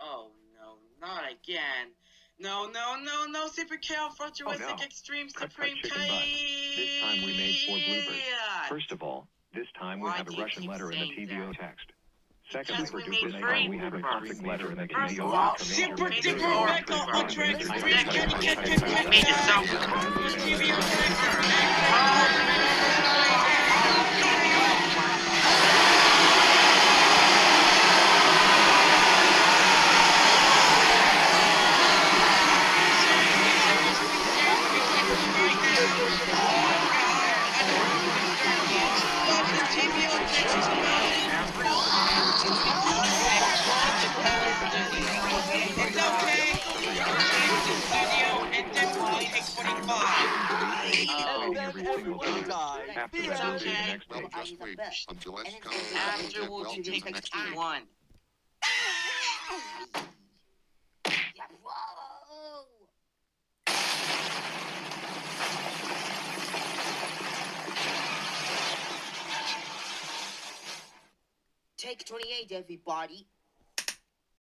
Oh no, not again. No, no, no, no, Super Kill, Futuristic Extreme Supreme This time we made 4 bloopers. First of all, this time we have a Russian letter in the TVO text. Secondly, Because we made we have a perfect letter in the First TVO of all, text. Super Duper Mega Ultra Extreme Can made it sound It's okay. Studio and then we'll take 25. After that, we'll do the next Well, page. just wait until S comes After we'll take 61. Take 28, everybody.